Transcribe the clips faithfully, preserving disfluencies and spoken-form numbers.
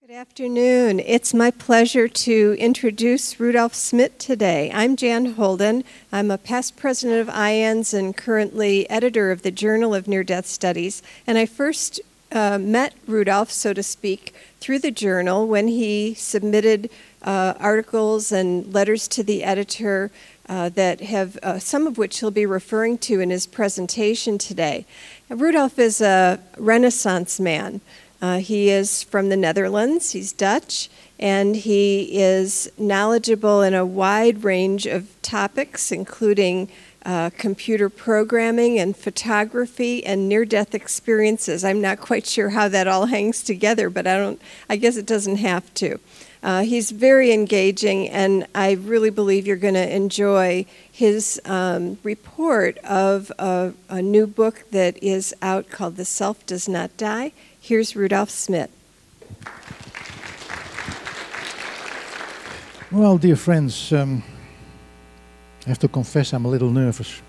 Good afternoon. It's my pleasure to introduce Rudolf Smit today. I'm Jan Holden. I'm a past president of I A N S and currently editor of the Journal of Near-Death Studies. And I first uh, met Rudolf, so to speak, through the journal when he submitted uh, articles and letters to the editor uh, that have, uh, some of which he'll be referring to in his presentation today. Rudolf is a Renaissance man. Uh, he is from the Netherlands, he's Dutch, and he is knowledgeable in a wide range of topics, including uh, computer programming and photography and near-death experiences. I'm not quite sure how that all hangs together, but I don't. I guess it doesn't have to. Uh, he's very engaging, and I really believe you're going to enjoy his um, report of a, a new book that is out called The Self Does Not Die. Here's Rudolf Smit. Well, dear friends, um, I have to confess I'm a little nervous.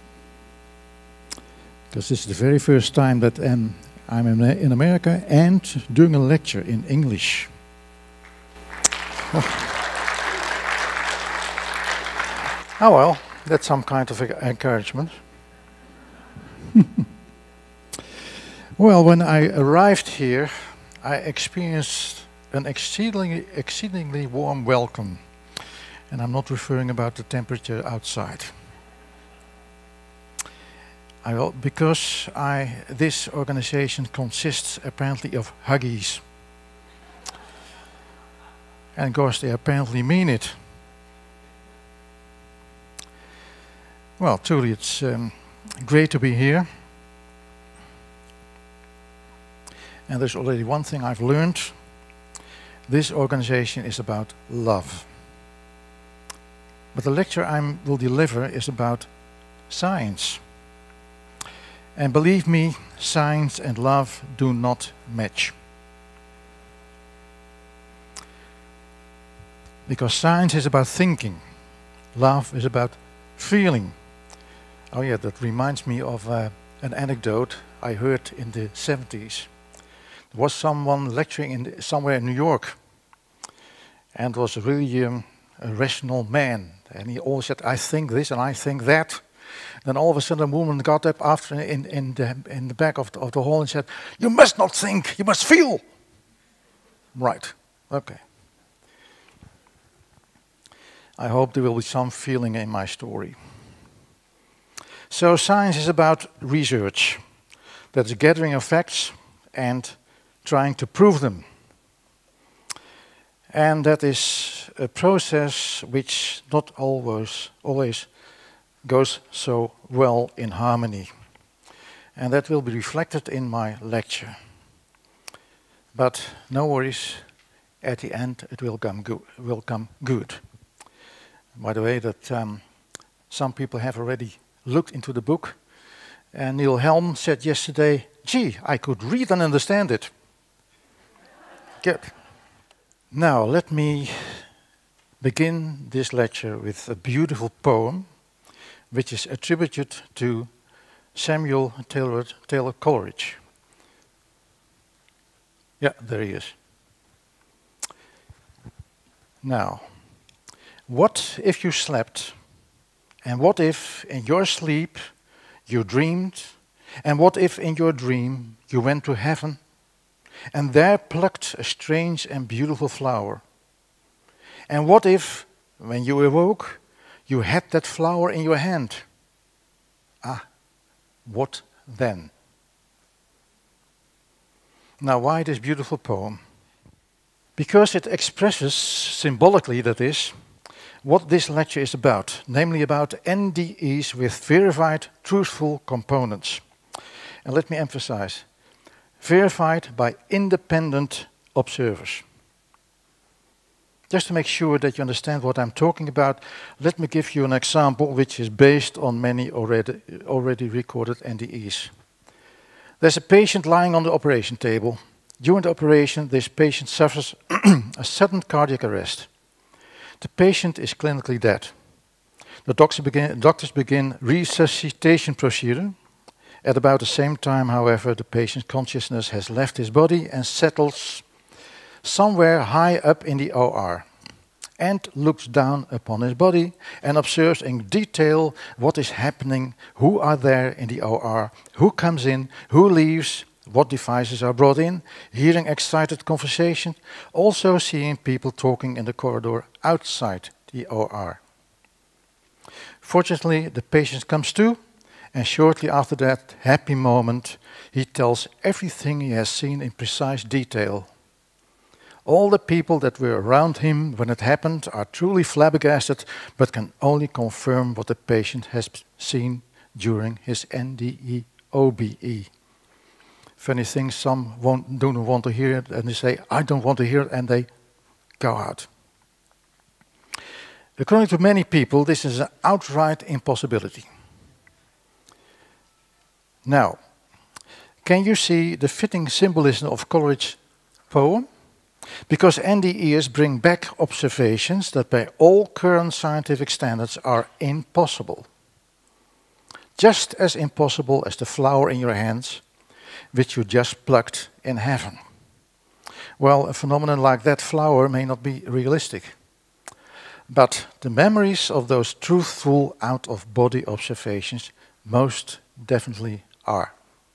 Because this is the very first time that um, I'm in, in America and doing a lecture in English. Oh. Oh well, that's some kind of encouragement. Well, when I arrived here, I experienced an exceedingly, exceedingly warm welcome. And I'm not referring about the temperature outside. I will, because I, this organization consists apparently of Huggies. And of course they apparently mean it. Well, truly it's um, great to be here. And there's already one thing I've learned. This organization is about love. But the lecture I will deliver is about science. And believe me, science and love do not match. Because science is about thinking. Love is about feeling. Oh yeah, that reminds me of uh, an anecdote I heard in the seventies. There was someone lecturing in the, somewhere in New York, and was really um, a rational man. And he always said, I think this and I think that. Then all of a sudden a woman got up after in, in, the, in the back of the, of the hall and said, you must not think, you must feel. Right, okay. I hope there will be some feeling in my story. So science is about research. That's a gathering of facts and trying to prove them. And that is a process which not always, always goes so well in harmony. And that will be reflected in my lecture. But no worries, at the end it will come, go will come good. By the way, that um, some people have already looked into the book. And Neil Helm said yesterday, gee, I could read and understand it. Good. Now, let me begin this lecture with a beautiful poem which is attributed to Samuel Taylor, Taylor Coleridge. Yeah, there he is. Now, what if you slept, and what if in your sleep you dreamed, and what if in your dream you went to heaven, and there plucked a strange and beautiful flower? And what if, when you awoke, you had that flower in your hand? Ah, what then? Now, why this beautiful poem? Because it expresses, symbolically that is, what this lecture is about, namely about N D Es with verified, truthful components. And let me emphasize, verified by independent observers. Just to make sure that you understand what I'm talking about, let me give you an example which is based on many already, already recorded N D Es. There's a patient lying on the operation table. During the operation, this patient suffers a sudden cardiac arrest. The patient is clinically dead. The doctors begin, doctors begin resuscitation procedure. At about the same time, however, the patient's consciousness has left his body and settles somewhere high up in the O R, and looks down upon his body and observes in detail what is happening, who are there in the O R, who comes in, who leaves, what devices are brought in, hearing excited conversation, also seeing people talking in the corridor outside the O R. Fortunately, the patient comes to, and shortly after that happy moment, he tells everything he has seen in precise detail. All the people that were around him when it happened are truly flabbergasted, but can only confirm what the patient has seen during his N D E O B E. Funny thing, some won't, don't want to hear it, and they say, I don't want to hear it, and they go out. According to many people, this is an outright impossibility. Now, can you see the fitting symbolism of Coleridge's poem? Because N D Es bring back observations that by all current scientific standards are impossible. Just as impossible as the flower in your hands, which you just plucked in heaven. Well, a phenomenon like that flower may not be realistic. But the memories of those truthful out-of-body observations most definitely are.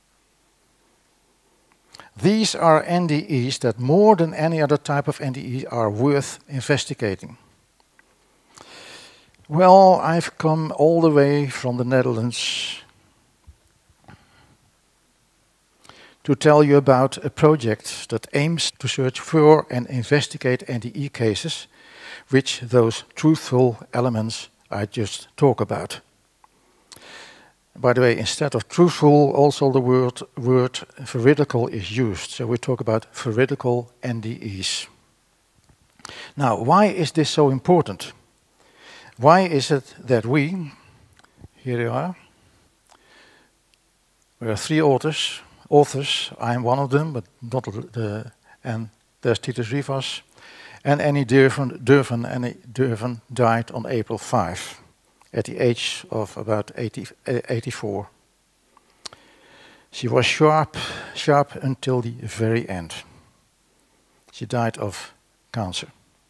These are N D Es that more than any other type of N D E are worth investigating. Well, I've come all the way from the Netherlands to tell you about a project that aims to search for and investigate N D E cases, which those truthful elements I just talk about. By the way, instead of truthful, also the word, word veridical is used. So we talk about veridical N D Es. Now, why is this so important? Why is it that we, here you are, we are three authors, authors, I'm one of them, but not the, and there's Titus Rivas, and Annie Durven, Durven, Annie Durven died on April fifth. At the age of about eighty, eighty-four. She was sharp, sharp until the very end. She died of cancer.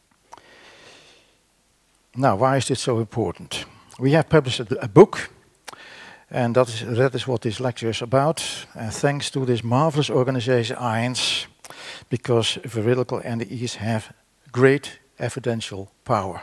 Now, why is this so important? We have published a, a book, and that is, that is what this lecture is about. And thanks to this marvelous organization, I A N S, because veridical N D Es have great evidential power.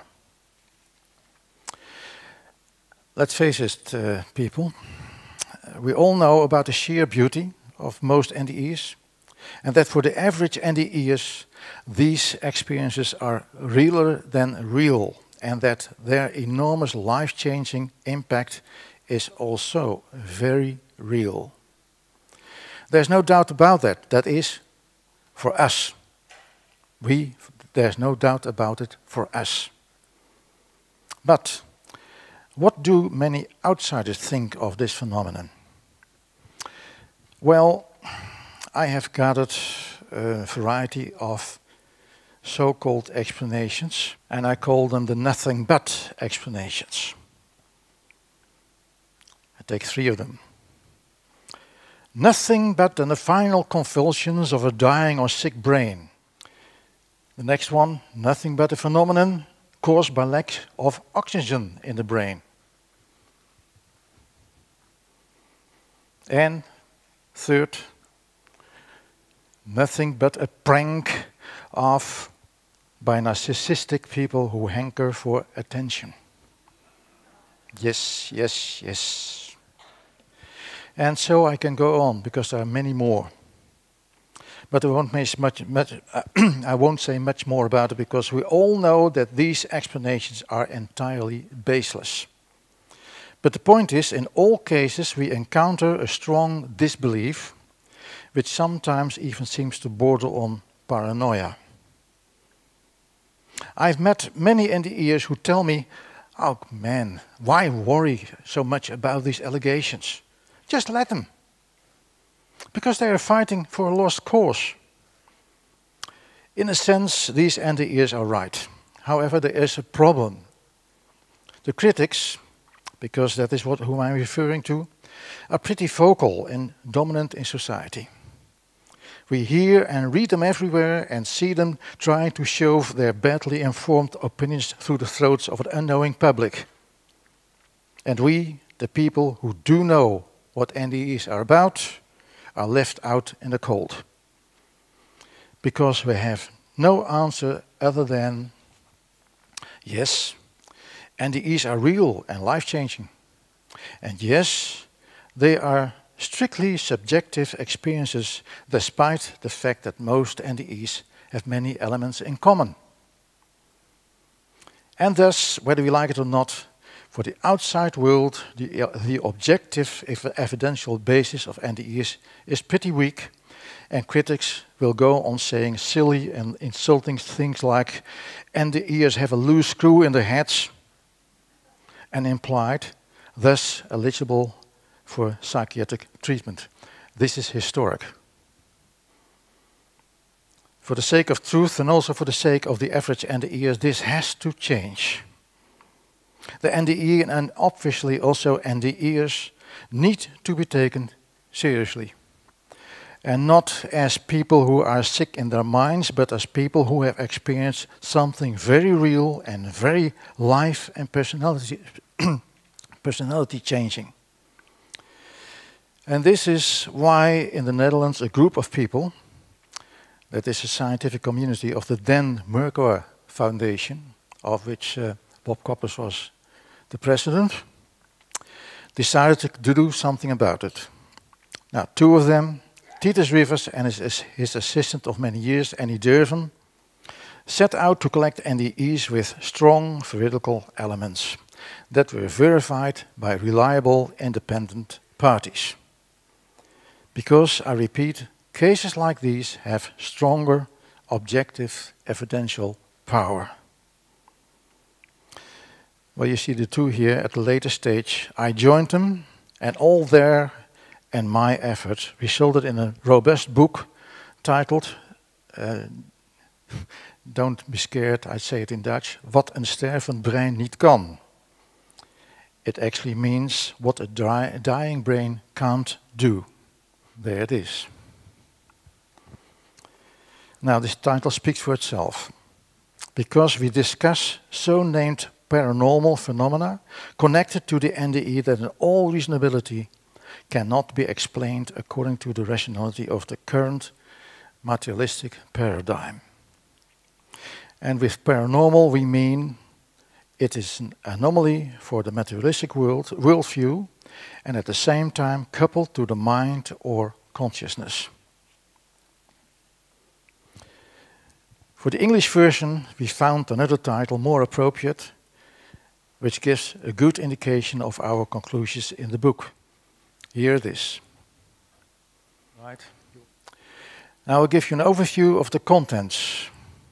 Let's face it, uh, people. Uh, we all know about the sheer beauty of most N D Es, and that for the average N D Es, these experiences are realer than real, and that their enormous life-changing impact is also very real. There's no doubt about that. That is for us. We, there's no doubt about it for us. But what do many outsiders think of this phenomenon? Well, I have gathered a variety of so-called explanations, and I call them the nothing but explanations. I take three of them. Nothing but the final convulsions of a dying or sick brain. The next one, nothing but a phenomenon caused by lack of oxygen in the brain. And third, nothing but a prank of by narcissistic people who hanker for attention. Yes, yes, yes. And so I can go on, because there are many more. But I won't, make much, much, I won't say much more about it, because we all know that these explanations are entirely baseless. But the point is, in all cases, we encounter a strong disbelief, which sometimes even seems to border on paranoia. I've met many N D Ers who tell me, oh man, why worry so much about these allegations? Just let them. Because they are fighting for a lost cause. In a sense, these N D Es are right. However, there is a problem. The critics, because that is what whom I'm referring to, are pretty vocal and dominant in society. We hear and read them everywhere and see them trying to shove their badly informed opinions through the throats of an unknowing public. And we, the people who do know what N D Es are about, are left out in the cold. Because we have no answer other than, yes, N D Es are real and life-changing. And yes, they are strictly subjective experiences, despite the fact that most N D Es have many elements in common. And thus, whether we like it or not, for the outside world, the, uh, the objective ev evidential basis of N D Es is pretty weak, and critics will go on saying silly and insulting things like N D Es have a loose screw in their heads, and implied, thus eligible for psychiatric treatment. This is historic. For the sake of truth and also for the sake of the average N D Es, this has to change. The N D E and obviously also N D Ers need to be taken seriously. And not as people who are sick in their minds, but as people who have experienced something very real and very life and personality, personality changing. And this is why in the Netherlands a group of people, that is a scientific community of the Dan Merkur Foundation, of which uh, Bob Koppers was the president, decided to do something about it. Now, two of them, Titus Rivers and his, his assistant of many years, Annie Durven, set out to collect N D Es with strong veridical elements that were verified by reliable independent parties. Because, I repeat, cases like these have stronger objective evidential power. Well, you see the two here at the later stage. I joined them, and all their and my efforts resulted in a robust book titled, uh, don't be scared, I say it in Dutch, Wat een stervend brein niet kan. It actually means what a dry, dying brain can't do. There it is. Now this title speaks for itself. Because we discuss so-named paranormal phenomena connected to the N D E that in all reasonability cannot be explained according to the rationality of the current materialistic paradigm. And with paranormal we mean it is an anomaly for the materialistic world, worldview, and at the same time coupled to the mind or consciousness. For the English version we found another title more appropriate, which gives a good indication of our conclusions in the book. Here it is. Right. Now I'll give you an overview of the contents.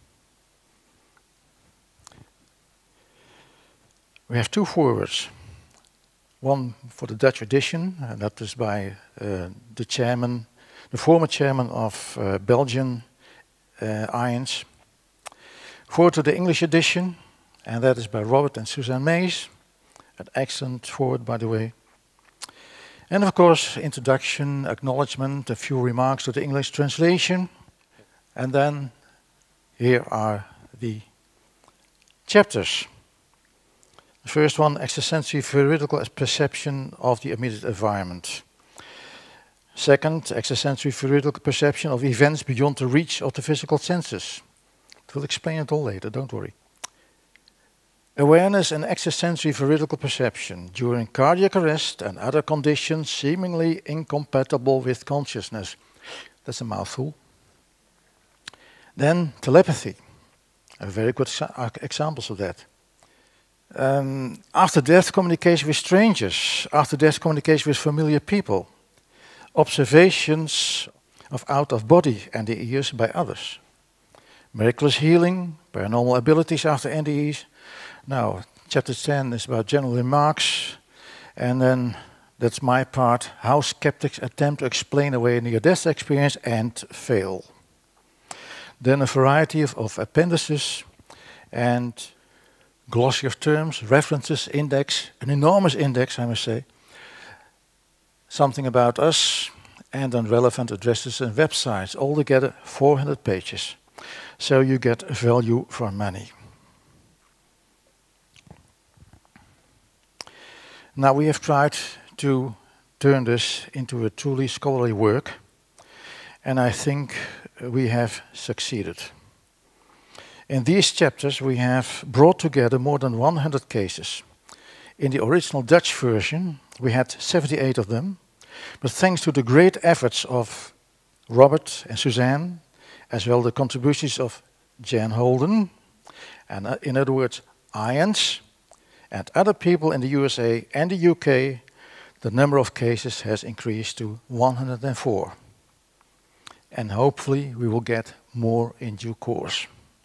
We have two forwards. One for the Dutch edition, and that is by uh, the chairman, the former chairman of uh, Belgian uh, IANS. Forward to the English edition, and that is by Robert and Suzanne Mays. An excellent forward, by the way. And of course, introduction, acknowledgement, a few remarks to the English translation. And then here are the chapters. The first one, extrasensory veridical perception of the immediate environment. Second, extrasensory veridical perception of events beyond the reach of the physical senses. We'll explain it all later, don't worry. Awareness and extrasensory veridical perception during cardiac arrest and other conditions seemingly incompatible with consciousness. That's a mouthful. Then telepathy. A very good examples of that. Um, after death communication with strangers. After death communication with familiar people. Observations of out-of-body N D Es by others. Miraculous healing, paranormal abilities after N D Es. Now, chapter ten is about general remarks, and then that's my part, how skeptics attempt to explain away a near-death experience and fail. Then a variety of, of appendices and glossy of terms, references, index, an enormous index, I must say. Something about us, and then relevant addresses and websites, altogether four hundred pages. So you get value for money. Now we have tried to turn this into a truly scholarly work, and I think we have succeeded. In these chapters we have brought together more than one hundred cases. In the original Dutch version we had seventy-eight of them, but thanks to the great efforts of Robert and Suzanne, as well the contributions of Jan Holden, and uh, in other words, Ians, and other people in the U S A and the U K, the number of cases has increased to one hundred four. And hopefully we will get more in due course.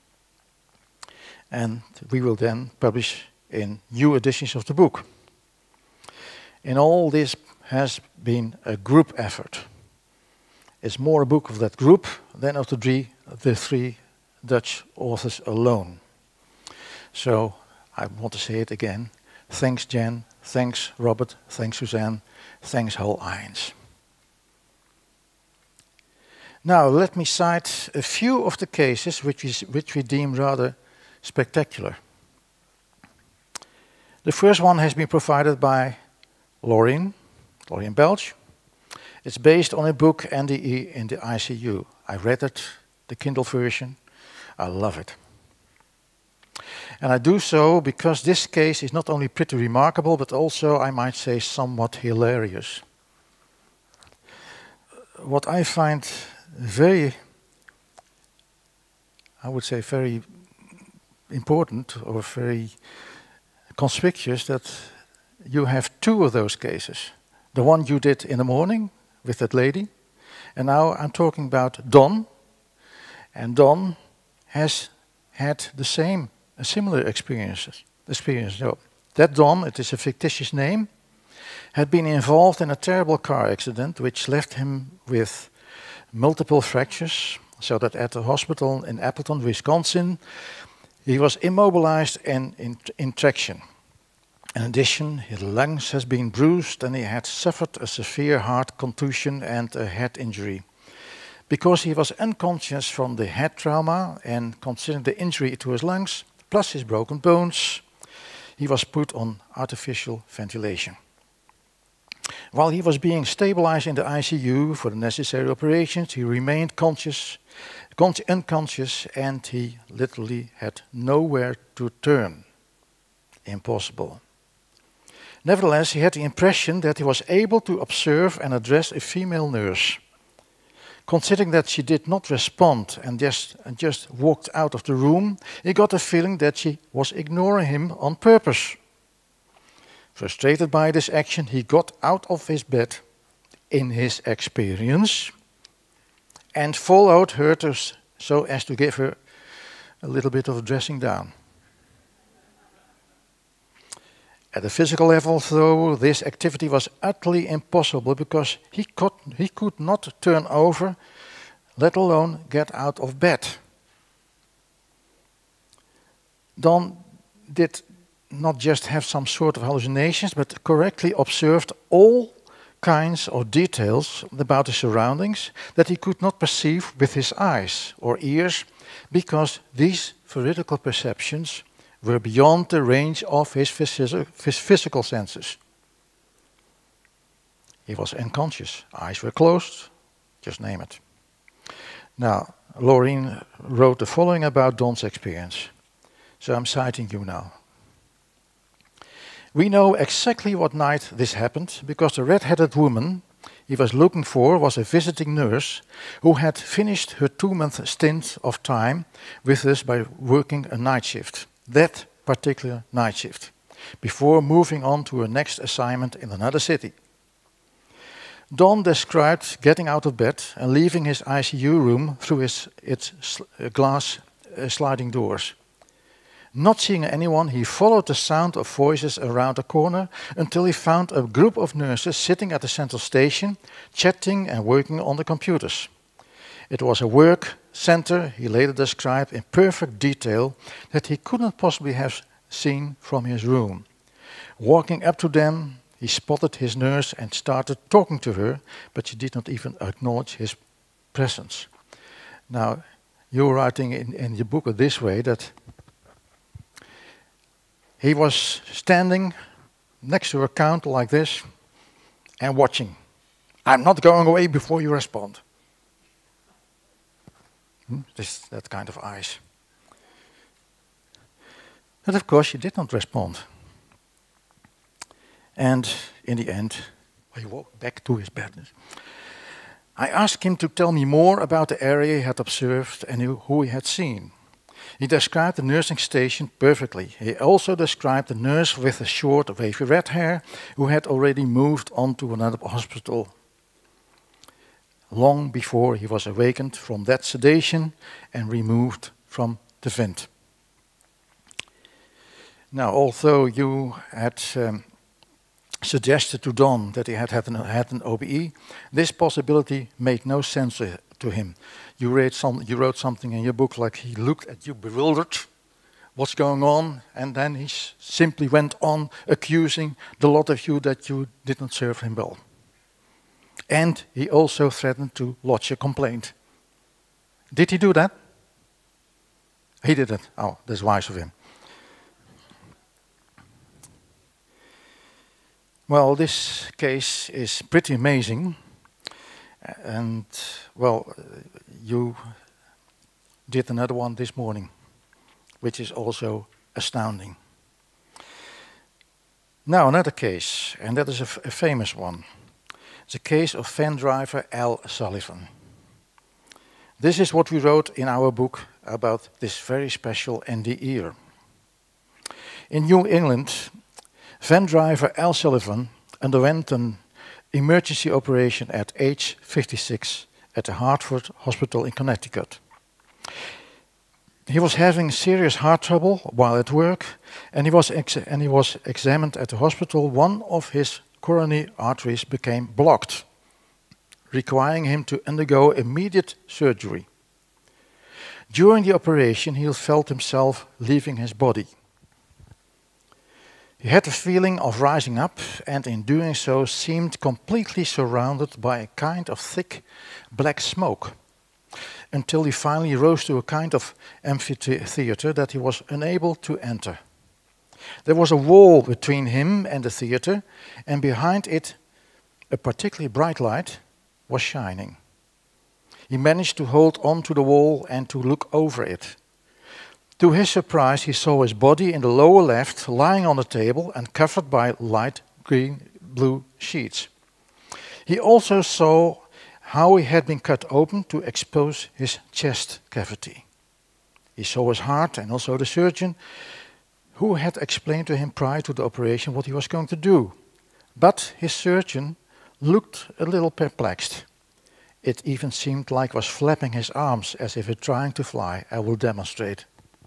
And we will then publish in new editions of the book. In all, this has been a group effort. It's more a book of that group than of the three, the three Dutch authors alone. So I want to say it again. Thanks Jan, thanks Robert, thanks Suzanne, thanks Hull Ians. Now let me cite a few of the cases which we, which we deem rather spectacular. The first one has been provided by Laureen, Laureen Belch. It's based on a book, N D E in the I C U. I read it, the Kindle version. I love it. And I do so because this case is not only pretty remarkable, but also, I might say, somewhat hilarious. What I find very, I would say, very important or very conspicuous that you have two of those cases. The one you did in the morning with that lady, and now I'm talking about Don. And Don has had the same, a similar experiences, experience. No, that Don, it is a fictitious name, had been involved in a terrible car accident which left him with multiple fractures, so that at the hospital in Appleton, Wisconsin, he was immobilized and in, in traction. In addition, his lungs has been bruised and he had suffered a severe heart contusion and a head injury. Because he was unconscious from the head trauma and considering the injury to his lungs, plus his broken bones, he was put on artificial ventilation. While he was being stabilized in the I C U for the necessary operations, he remained conscious, con unconscious, and he literally had nowhere to turn. Impossible. Nevertheless, he had the impression that he was able to observe and address a female nurse. Considering that she did not respond and just, and just walked out of the room, he got the feeling that she was ignoring him on purpose. Frustrated by this action, he got out of his bed, in his experience, and followed her to, so as to give her a little bit of a dressing down. At a physical level, though, this activity was utterly impossible because he could, he could not turn over, let alone get out of bed. Don did not just have some sort of hallucinations, but correctly observed all kinds of details about the surroundings that he could not perceive with his eyes or ears, because these veridical perceptions were beyond the range of his, phys his physical senses. He was unconscious, eyes were closed, just name it. Now, Laureen wrote the following about Don's experience. So I'm citing you now. We know exactly what night this happened because the red-headed woman he was looking for was a visiting nurse who had finished her two-month stint of time with us by working a night shift. That particular night shift, before moving on to her next assignment in another city. Don described getting out of bed and leaving his I C U room through his, its sl uh, glass uh, sliding doors. Not seeing anyone, he followed the sound of voices around the corner until he found a group of nurses sitting at the central station, chatting and working on the computers. It was a work center, he later described in perfect detail, that he couldn't possibly have seen from his room. Walking up to them, He spotted his nurse and started talking to her, but she did not even acknowledge his presence. Now, you're writing in, in your book this way, that he was standing next to a counter like this and watching. I'm not going away before you respond. Hmm? This, that kind of eyes. But of course, she did not respond. And in the end, he walked back to his bed. I asked him to tell me more about the area he had observed and who, who he had seen. He described the nursing station perfectly. He also described the nurse with the short, wavy red hair who had already moved on to another hospital long before he was awakened from that sedation and removed from the vent. Now, although you had um, suggested to Don that he had had an, had an O B E, this possibility made no sense to, to him. You, read some, you wrote something in your book like he looked at you bewildered, what's going on, and then he simply went on accusing the lot of you that you did not serve him well. And he also threatened to lodge a complaint. Did he do that? He didn't. Oh, that's wise of him. Well, this case is pretty amazing. And, well, you did another one this morning, which is also astounding. Now, another case, and that is a, f a famous one. It's a case of van driver Al Sullivan. This is what we wrote in our book about this very special N D E-er. In New England, van driver Al Sullivan underwent an emergency operation at age fifty-six at the Hartford Hospital in Connecticut. He was having serious heart trouble while at work, and he was, ex and he was examined at the hospital. One of his coronary arteries became blocked, requiring him to undergo immediate surgery. During the operation, he felt himself leaving his body. He had the feeling of rising up, and in doing so seemed completely surrounded by a kind of thick black smoke, until he finally rose to a kind of amphitheater that he was unable to enter. There was a wall between him and the theater, and behind it a particularly bright light was shining. He managed to hold on to the wall and to look over it. To his surprise, he saw his body in the lower left lying on the table and covered by light green-blue sheets. He also saw how he had been cut open to expose his chest cavity. He saw his heart and also the surgeon, who had explained to him prior to the operation what he was going to do. But his surgeon looked a little perplexed. It even seemed like he was flapping his arms as if he were trying to fly. I will demonstrate.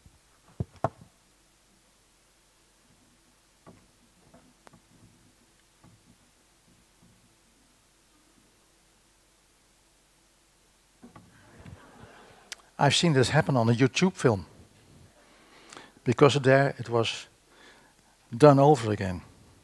I've seen this happen on a YouTube film, because there it was done over again.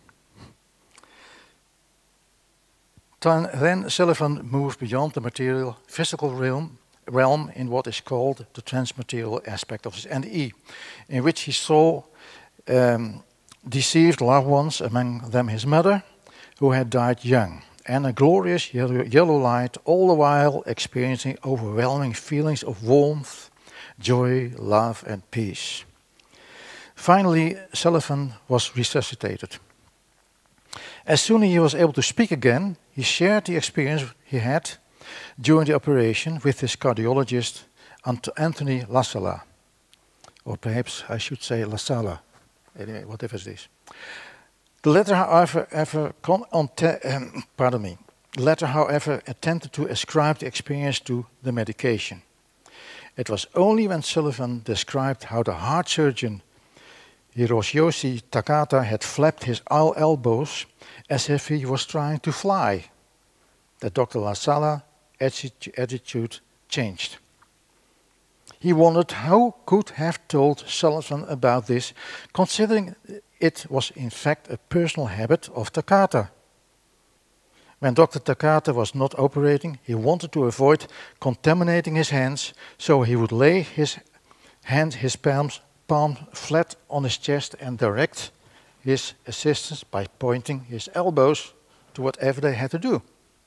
Then Sullivan moved beyond the material physical realm, realm in what is called the transmaterial aspect of his N D E, in which he saw um, deceived loved ones, among them his mother, who had died young, and a glorious yellow, yellow light, all the while experiencing overwhelming feelings of warmth, joy, love, and peace. Finally, Sullivan was resuscitated. As soon as he was able to speak again, he shared the experience he had during the operation with his cardiologist, Anthony LaSala. Or perhaps I should say LaSala, anyway, whatever it is. The letter, however, ever con um, pardon me. The letter, however, attempted to ascribe the experience to the medication. It was only when Sullivan described how the heart surgeon Hiroyoshi Takata had flapped his elbows as if he was trying to fly that Doctor LaSala's attitude changed. He wondered how could have told Sullivan about this, considering it was in fact a personal habit of Takata. When Doctor Takata was not operating, he wanted to avoid contaminating his hands, so he would lay his hand, his palms, palm flat on his chest and direct his assistants by pointing his elbows to whatever they had to do.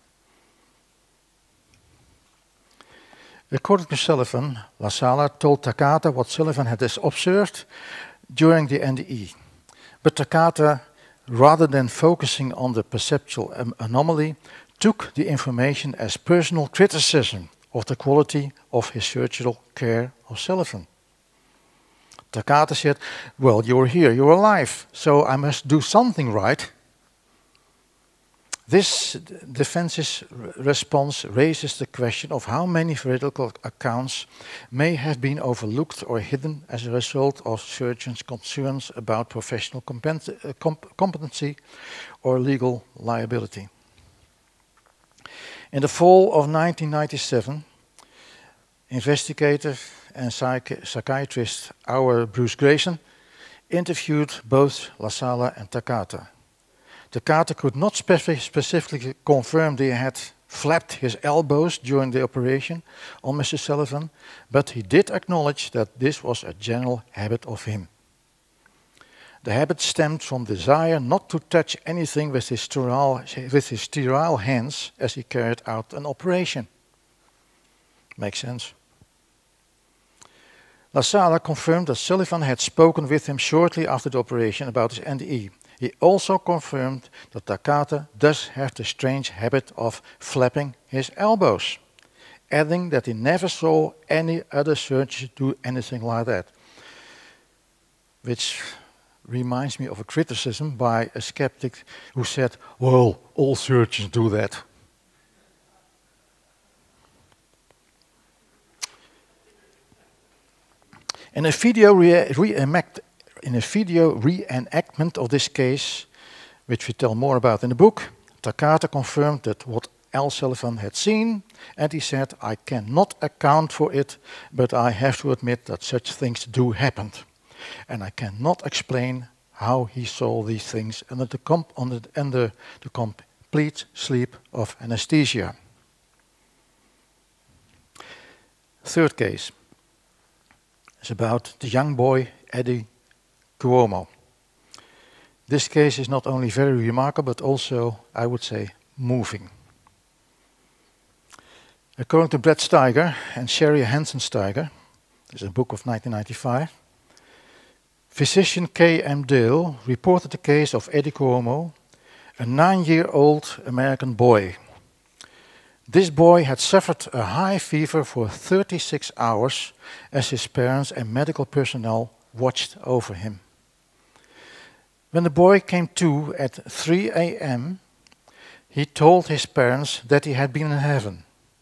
According to Sullivan, Lasala told Takata what Sullivan had observed during the N D E. But Takata, rather than focusing on the perceptual anomaly, took the information as personal criticism of the quality of his surgical care of Sullivan. Takata said, well, you're here, you're alive, so I must do something right. This defense's response raises the question of how many veridical accounts may have been overlooked or hidden as a result of surgeons' concerns about professional competency or legal liability. In the fall of nineteen ninety-seven, investigator and psychi psychiatrist our Bruce Grayson interviewed both Lasala and Takata. Takata could not specific specifically confirm that he had flapped his elbows during the operation on Mister Sullivan, but he did acknowledge that this was a general habit of him. The habit stemmed from desire not to touch anything with his sterile, with his sterile hands as he carried out an operation. Makes sense. Lasala confirmed that Sullivan had spoken with him shortly after the operation about his N D E. He also confirmed that Takata does have the strange habit of flapping his elbows, adding that he never saw any other surgeon do anything like that. Which reminds me of a criticism by a skeptic who said, well, all surgeons do that. In a video re reenact In a video reenactment of this case, which we tell more about in the book, Takata confirmed that what Al Sullivan had seen, and he said, I cannot account for it, but I have to admit that such things do happen. And I cannot explain how he saw these things under the, comp under, under the complete sleep of anesthesia. Third case is about the young boy, Eddie Cuomo. This case is not only very remarkable, but also, I would say, moving. According to Brett Steiger and Sherry Hansen Steiger, this is a book of nineteen ninety-five, physician K M Dale reported the case of Eddie Cuomo, a nine-year-old American boy. This boy had suffered a high fever for thirty-six hours as his parents and medical personnel watched over him. When the boy came to at three A M, he told his parents that he had been in heaven.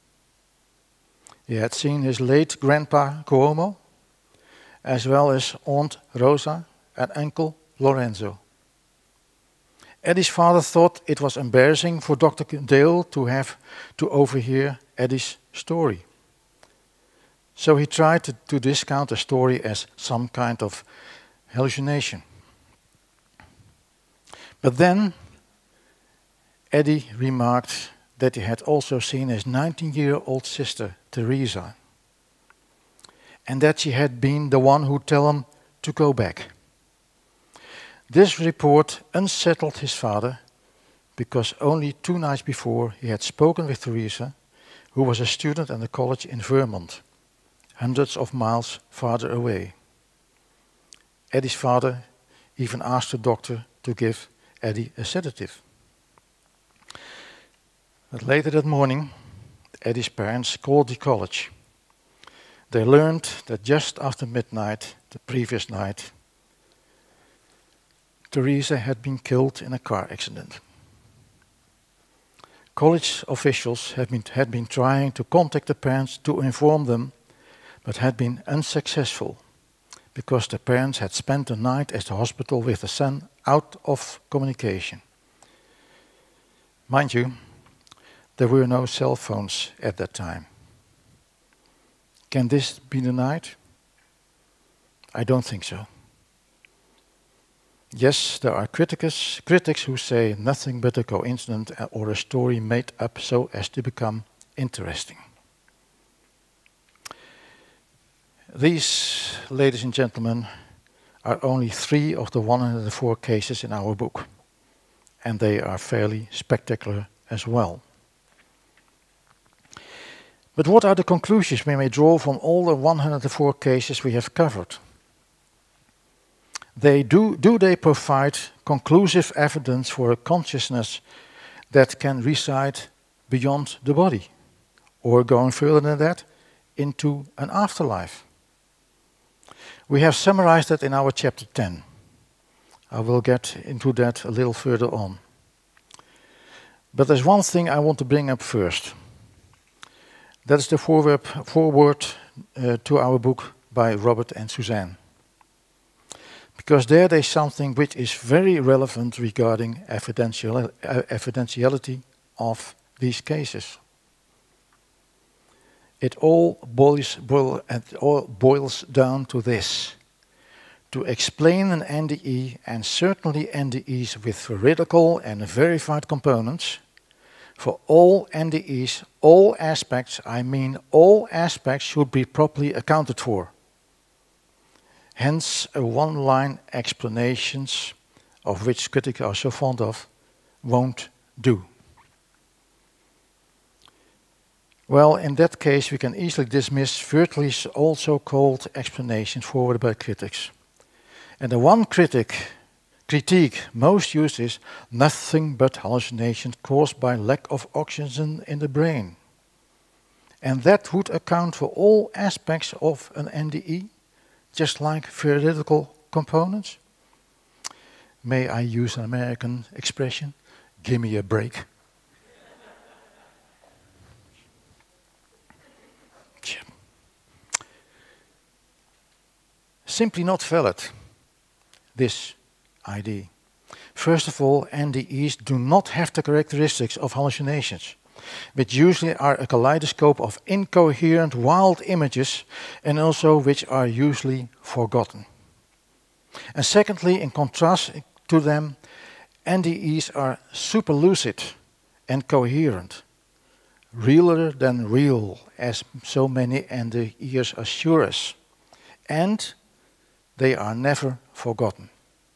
He had seen his late grandpa Cuomo, as well as Aunt Rosa and Uncle Lorenzo. Eddie's father thought it was embarrassing for Doctor Dale to have to overhear Eddie's story. So he tried to, to discount the story as some kind of hallucination. But then Eddie remarked that he had also seen his nineteen-year-old sister, Teresa, and that she had been the one who told him to go back. This report unsettled his father because only two nights before he had spoken with Teresa, who was a student at a college in Vermont, hundreds of miles farther away. Eddie's father even asked the doctor to give Eddie a sedative. But later that morning, Eddie's parents called the college. They learned that just after midnight, the previous night, Teresa had been killed in a car accident. College officials had been, had been trying to contact the parents to inform them, but had been unsuccessful because the parents had spent the night at the hospital with the son out of communication. Mind you, there were no cell phones at that time. Can this be the night? I don't think so. Yes, there are critics, critics who say nothing but a coincidence or a story made up so as to become interesting. These, ladies and gentlemen, are only three of the one hundred four cases in our book, and they are fairly spectacular as well. But what are the conclusions we may draw from all the one hundred four cases we have covered? They do, do they provide conclusive evidence for a consciousness that can reside beyond the body, or going further than that, into an afterlife? We have summarized that in our chapter ten. I will get into that a little further on. But there's one thing I want to bring up first. That is the foreword, foreword uh, to our book by Robert and Suzanne. Because there there's something which is very relevant regarding evidential, uh, evidentiality of these cases. It all boils, boil, it all boils down to this: to explain an N D E, and certainly N D Es with veridical and verified components, for all N D Es, all aspects, I mean all aspects, should be properly accounted for. Hence, a one-line explanations, of which critics are so fond of, won't do. Well, in that case, we can easily dismiss Wörtlich's also called explanation forwarded by critics. And the one critic, critique most used is nothing but hallucinations caused by lack of oxygen in the brain. And that would account for all aspects of an N D E, just like veridical components. May I use an American expression? Give me a break. Simply not valid, this idea. First of all, N D Es do not have the characteristics of hallucinations, which usually are a kaleidoscope of incoherent, wild images, and also which are usually forgotten. And secondly, in contrast to them, N D Es are superlucid and coherent, realer than real, as so many N D Es assure us, and they are never forgotten.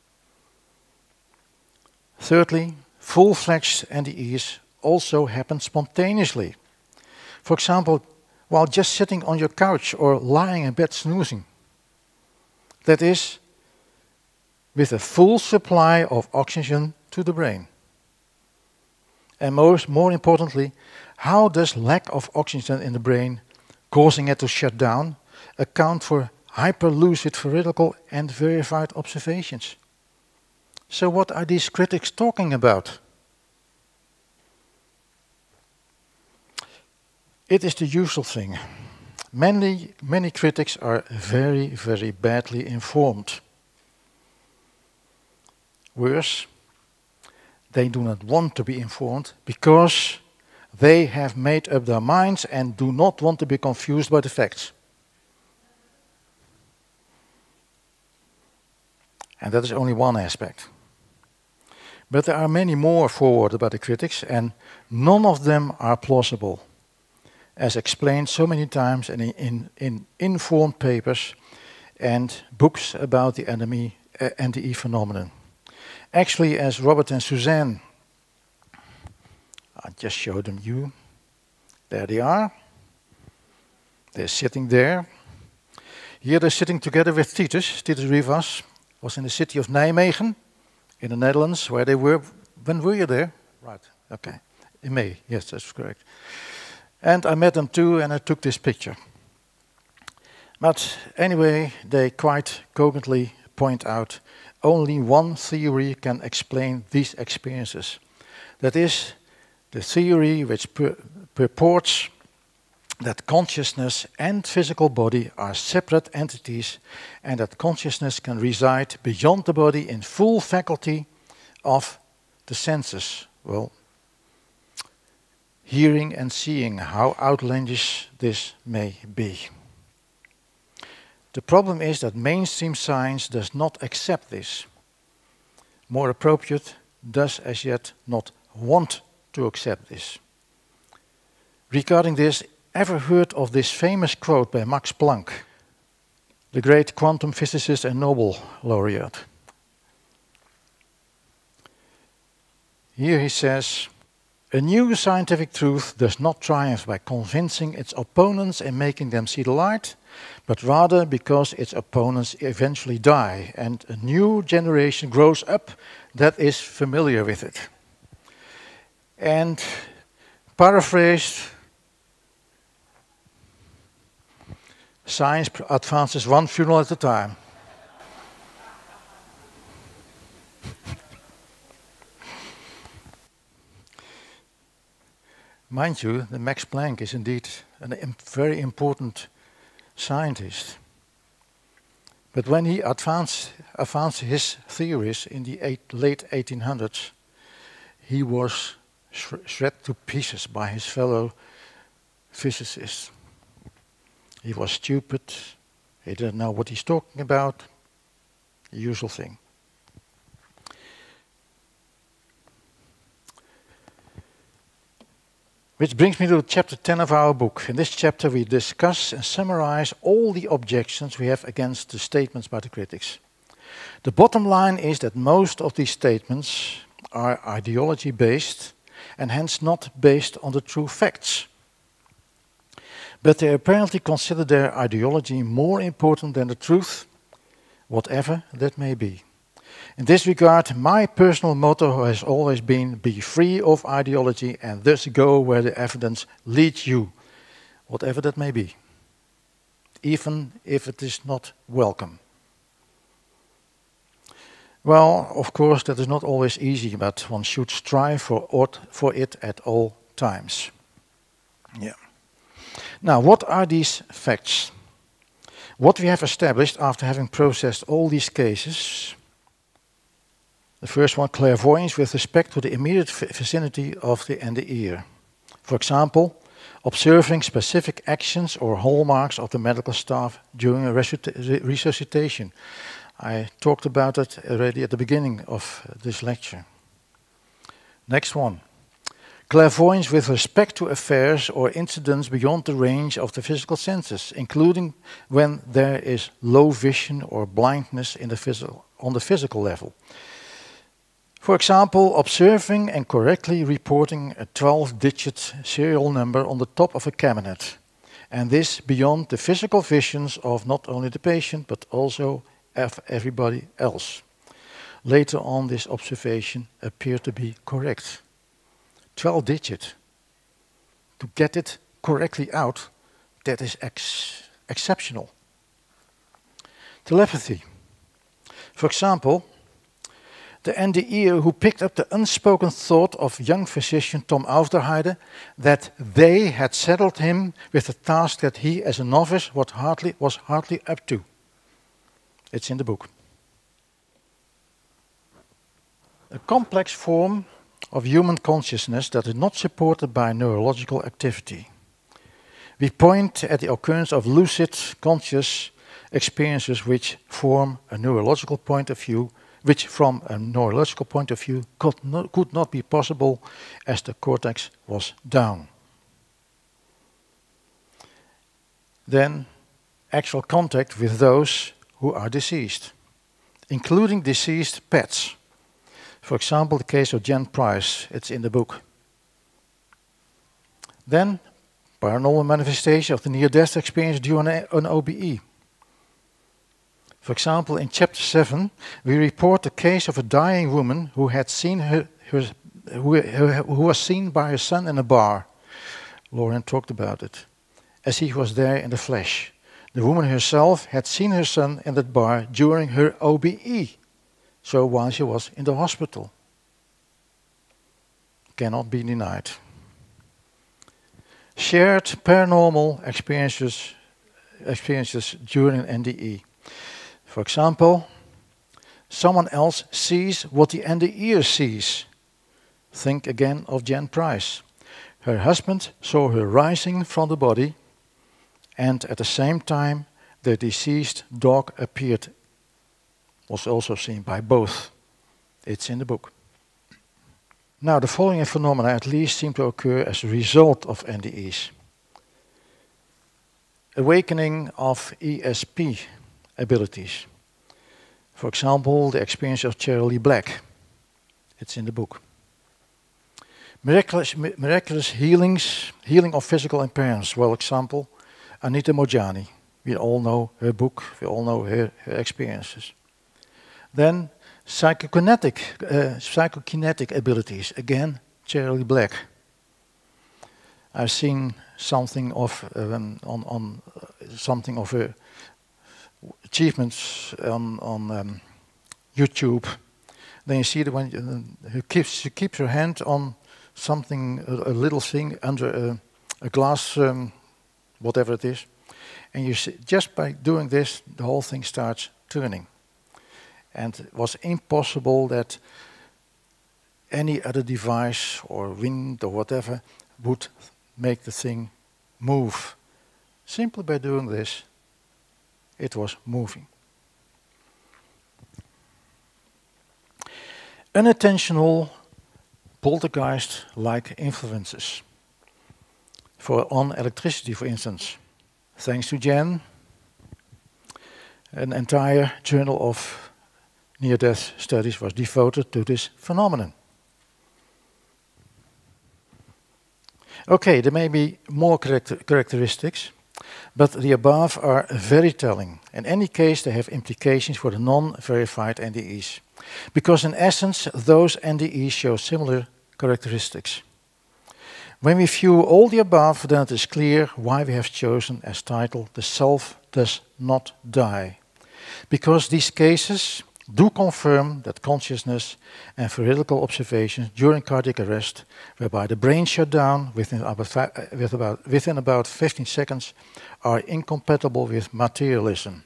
Thirdly, full-fledged N D Es also happen spontaneously. For example, while just sitting on your couch or lying in bed snoozing. That is, with a full supply of oxygen to the brain. And most, more importantly, how does lack of oxygen in the brain, causing it to shut down, account for hyperlucid veridical and verified observations? So what are these critics talking about? It is the usual thing. Many, many critics are very, very badly informed. Worse, they do not want to be informed because they have made up their minds and do not want to be confused by the facts. And that is only one aspect. But there are many more forwarded by the critics, and none of them are plausible, as explained so many times in, in, in informed papers and books about the N D E phenomenon. Actually, as Robert and Suzanne, I just showed them you. There they are. They're sitting there. Here they're sitting together with Titus. Titus Rivas was in the city of Nijmegen, in the Netherlands, where they were. When were you there? Right, okay. In May, yes, that's correct. And I met them too, and I took this picture. But anyway, they quite cogently point out only one theory can explain these experiences. That is, the theory which pur purports that consciousness and physical body are separate entities, and that consciousness can reside beyond the body in full faculty of the senses. Well, hearing and seeing, how outlandish this may be. The problem is that mainstream science does not accept this. more appropriate, does as yet not want to accept this. Regarding this, ever heard of this famous quote by Max Planck, the great quantum physicist and Nobel laureate? Here he says, "A new scientific truth does not triumph by convincing its opponents and making them see the light, but rather because its opponents eventually die and a new generation grows up that is familiar with it." And paraphrased, science advances one funeral at a time. Mind you, the Max Planck is indeed a im very important scientist. But when he advanced, advanced his theories in the eight, late eighteen hundreds, he was sh shred to pieces by his fellow physicists. He was stupid, he didn't know what he's talking about, the usual thing. Which brings me to chapter ten of our book. In this chapter we discuss and summarize all the objections we have against the statements by the critics. The bottom line is that most of these statements are ideology-based and hence not based on the true facts. But they apparently consider their ideology more important than the truth, whatever that may be. In this regard, my personal motto has always been, be free of ideology and thus go where the evidence leads you, whatever that may be, even if it is not welcome. Well, of course, that is not always easy, but one should strive for, for it at all times. Yeah. Now, what are these facts? What we have established after having processed all these cases. The first one, clairvoyance with respect to the immediate vicinity of the and the ear. For example, observing specific actions or hallmarks of the medical staff during a resuscitation. I talked about it already at the beginning of this lecture. Next one, clairvoyance with respect to affairs or incidents beyond the range of the physical senses, including when there is low vision or blindness in the physical, on the physical level. For example, observing and correctly reporting a twelve-digit serial number on the top of a cabinet, and this beyond the physical visions of not only the patient but also of everybody else. Later on, this observation appeared to be correct. twelve-digit. To get it correctly out, that is ex exceptional. Telepathy. For example, the N D E'er who picked up the unspoken thought of young physician Tom Aufderheide that they had saddled him with a task that he as a novice was hardly, was hardly up to. It's in the book. A complex form of human consciousness that is not supported by neurological activity. We point at the occurrence of lucid conscious experiences which form a neurological point of view which from a neurological point of view could not, could not be possible as the cortex was down. Then actual contact with those who are deceased, including deceased pets. For example, the case of Jan Price, it's in the book. Then paranormal manifestation of the near-death experience during an O B E. For example, in chapter seven, we report the case of a dying woman who had seen her, her who, who was seen by her son in a bar. Lauren talked about it, as he was there in the flesh. The woman herself had seen her son in that bar during her O B E, so while she was in the hospital. Cannot be denied. Shared paranormal experiences, experiences during an N D E. For example, someone else sees what the N D E'er sees. Think again of Jan Price. Her husband saw her rising from the body, and at the same time the deceased dog appeared, was also seen by both It's in the book. Now, the following phenomena at least seem to occur as a result of N D Es. Awakening of E S P abilities. For example, the experience of Cheryl Lee Black. It's in the book. Miraculous, miraculous healings, healing of physical impairments. For example, Anita Mojani. We all know her book, we all know her, her experiences. Then psychokinetic, uh, psychokinetic abilities. Again, Cheryl Lee Black. I've seen something of um, on, on uh, something of her achievements on, on um, YouTube. Then you see that when uh, she keeps she keeps her hand on something, a, a little thing under a, a glass, um, whatever it is, and you see, just by doing this, the whole thing starts turning. And it was impossible that any other device or wind or whatever would make the thing move. Simply by doing this, it was moving. Unintentional poltergeist-like influences. For on electricity, for instance. Thanks to Jan, an entire journal of near-death studies was devoted to this phenomenon. Okay, there may be more character characteristics, but the above are very telling. In any case, they have implications for the non-verified N D Es, because in essence, those N D Es show similar characteristics. When we view all the above, then it is clear why we have chosen as title, The Self Does Not Die. Because these cases do confirm that consciousness and veridical observations during cardiac arrest, whereby the brain shut down within about, with about, within about fifteen seconds, are incompatible with materialism.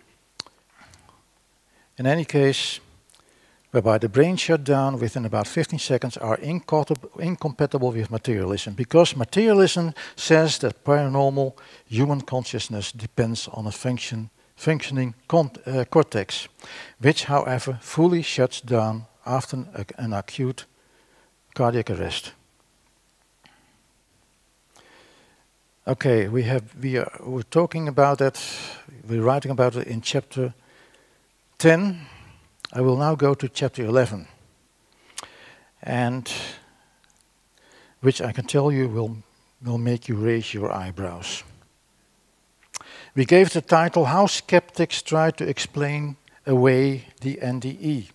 In any case, whereby the brain shut down within about fifteen seconds are incompatible with materialism, because materialism says that paranormal human consciousness depends on a function functioning uh, cortex, which, however, fully shuts down after an, an acute cardiac arrest. Okay, we have we are we're talking about that. We're writing about it in chapter ten. I will now go to chapter eleven, and which I can tell you will will make you raise your eyebrows. We gave the title, How Skeptics Try to Explain Away the N D E.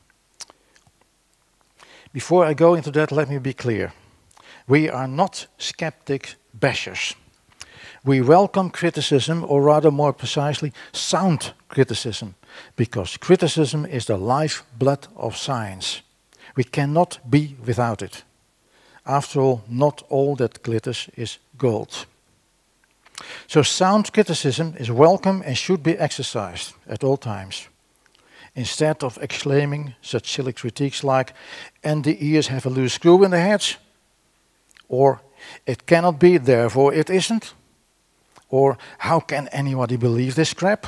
Before I go into that, let me be clear. We are not skeptic bashers. We welcome criticism, or rather more precisely, sound criticism, because criticism is the lifeblood of science. We cannot be without it. After all, not all that glitters is gold. So sound criticism is welcome and should be exercised at all times. Instead of exclaiming such silly critiques like, N D Es have a loose screw in their heads, or it cannot be, therefore it isn't, or how can anybody believe this crap?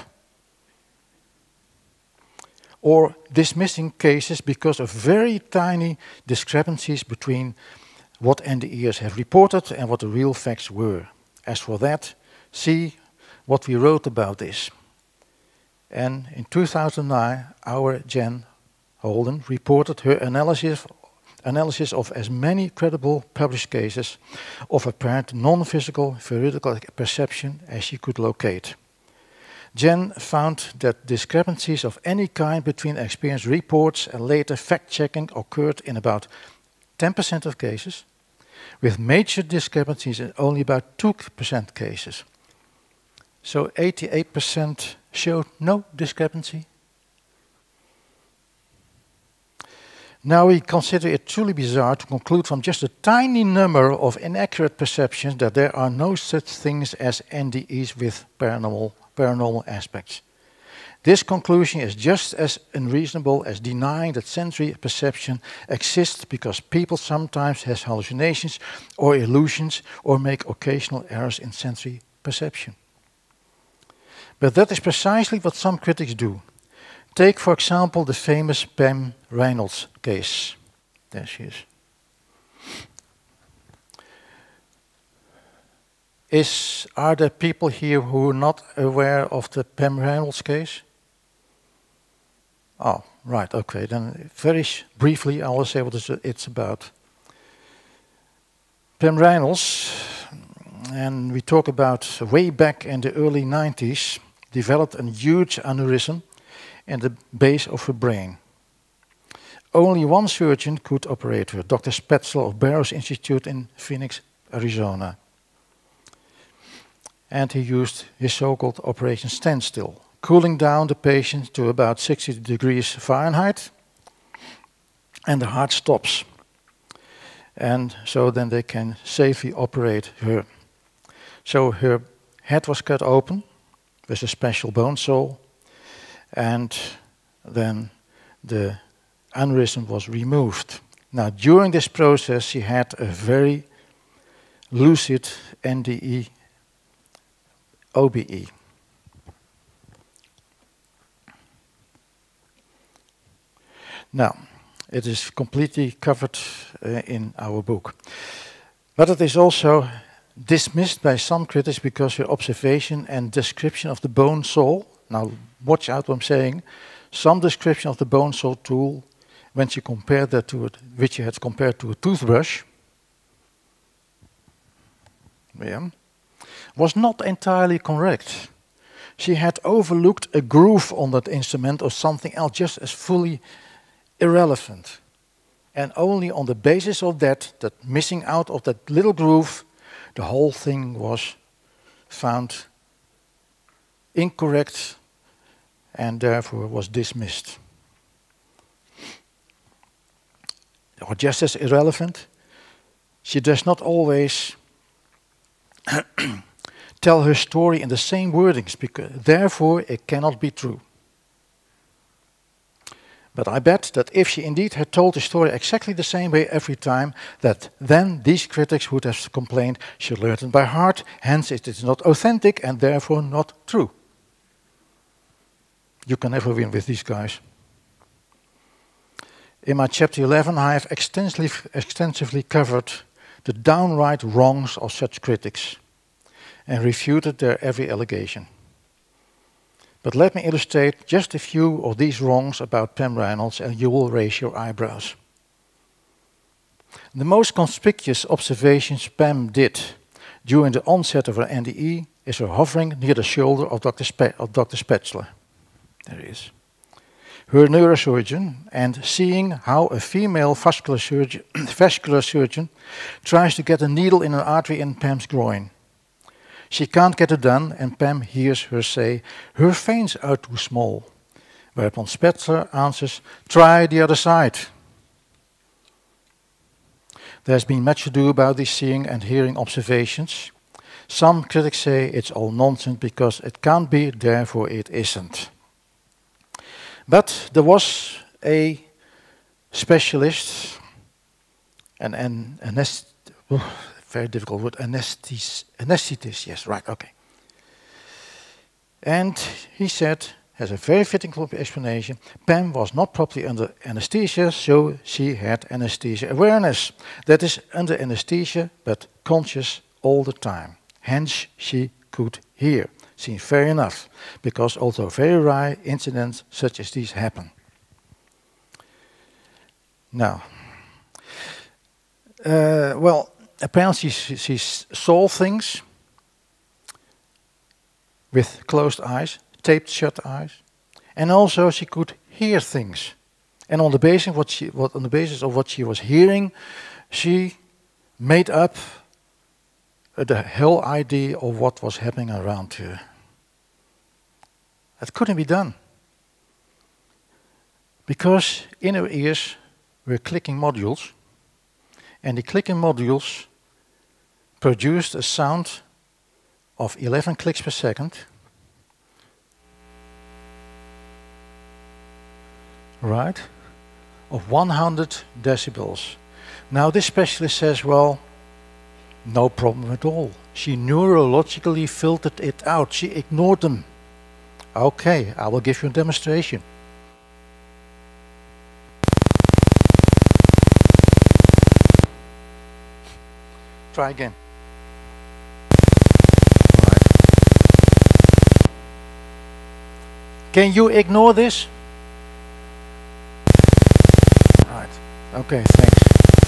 Or dismissing cases because of very tiny discrepancies between what N D Es have reported and what the real facts were. As for that, see what we wrote about this. And in two thousand nine, our Jan Holden reported her analysis, analysis of as many credible published cases of apparent non-physical veridical perception as she could locate. Jan found that discrepancies of any kind between experienced reports and later fact-checking occurred in about ten percent of cases, with major discrepancies in only about two percent cases. So eighty-eight percent showed no discrepancy. Now we consider it truly bizarre to conclude from just a tiny number of inaccurate perceptions that there are no such things as N D Es with paranormal, paranormal aspects. This conclusion is just as unreasonable as denying that sensory perception exists because people sometimes have hallucinations or illusions or make occasional errors in sensory perception. But that is precisely what some critics do. Take, for example, the famous Pam Reynolds case. There she is. Is, are there people here who are not aware of the Pam Reynolds case? Oh, right, okay. Then very briefly I will say what it's about. Pam Reynolds, and we talk about way back in the early nineties, developed a huge aneurysm in the base of her brain. Only one surgeon could operate her, Doctor Spatzler of Barrows Institute in Phoenix, Arizona. And he used his so-called Operation Standstill, cooling down the patient to about sixty degrees Fahrenheit, and the heart stops. And so then they can safely operate her. So her head was cut open with a special bone saw, and then the aneurysm was removed. Now, during this process, she had a very lucid N D E O B E. Now, it is completely covered uh, in our book. But it is also dismissed by some critics because her observation and description of the bone saw, now watch out what I'm saying, some description of the bone saw tool, when she compared that to it, which she had compared to a toothbrush, yeah, was not entirely correct. She had overlooked a groove on that instrument or something else just as fully irrelevant. And only on the basis of that, that missing out of that little groove, the whole thing was found incorrect and therefore was dismissed. Or just as irrelevant, she does not always tell her story in the same wordings, because therefore it cannot be true. But I bet that if she indeed had told the story exactly the same way every time, that then these critics would have complained she learned it by heart, hence it is not authentic and therefore not true. You can never win with these guys. In my chapter eleven, I have extensively, extensively covered the downright wrongs of such critics and refuted their every allegation. But let me illustrate just a few of these wrongs about Pam Reynolds, and you will raise your eyebrows. The most conspicuous observations Pam did during the onset of her N D E is her hovering near the shoulder of Doctor Spe of Doctor Spatzler. There he is. Her neurosurgeon, and seeing how a female vascular surgeon, vascular surgeon tries to get a needle in an artery in Pam's groin. She can't get it done, and Pam hears her say, "Her veins are too small." Whereupon Spatzler answers, "Try the other side." There's been much ado about these seeing and hearing observations. Some critics say it's all nonsense because it can't be, therefore it isn't. But there was a specialist, an, an anest oh, very difficult word, anesthes anesthetist, yes, right, okay. And he said, has a very fitting explanation, Pam was not properly under anesthesia, so she had anesthesia awareness. That is, under anesthesia, but conscious all the time. Hence, she could hear. Seems fair enough, because although very rare incidents such as these happen. Now, uh, well, apparently she, she saw things with closed eyes, taped shut eyes, and also she could hear things. And on the basis of what she, what, on the basis of what she was hearing, she made up the whole idea of what was happening around her. That couldn't be done. Because in her ears were clicking modules, and the clicking modules produced a sound of eleven clicks per second, right, of one hundred decibels. Now this specialist says, well, no problem at all. She neurologically filtered it out. She ignored them. Okay, I will give you a demonstration. try again. Can you ignore this? Right. Okay, thanks.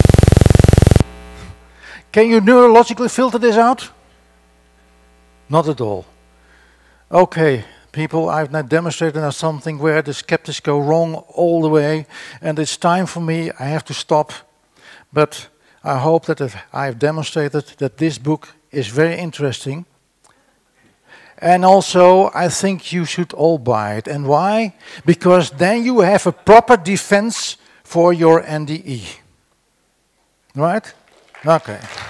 Can you neurologically filter this out? Not at all. Okay, people, I've now demonstrated now something where the skeptics go wrong all the way, and it's time for me, I have to stop. But I hope that if I've demonstrated that this book is very interesting. And also, I think you should all buy it. And why? Because then you have a proper defense for your N D E. Right? Okay.